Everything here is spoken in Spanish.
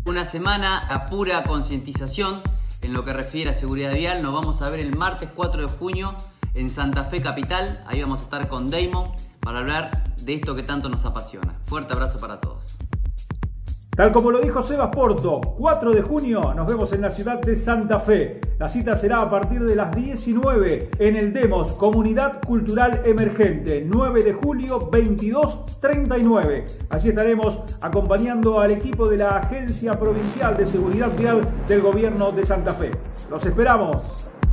Una semana a pura concientización en lo que refiere a seguridad vial. Nos vamos a ver el martes 4 de junio en Santa Fe Capital. Ahí vamos a estar con Damon para hablar de esto que tanto nos apasiona. Fuerte abrazo para todos. Tal como lo dijo Sebas Porto, 4 de junio nos vemos en la ciudad de Santa Fe. La cita será a partir de las 19 en el Demos, Comunidad Cultural Emergente, 9 de julio 22:39. Allí estaremos acompañando al equipo de la Agencia Provincial de Seguridad Vial del Gobierno de Santa Fe. ¡Los esperamos!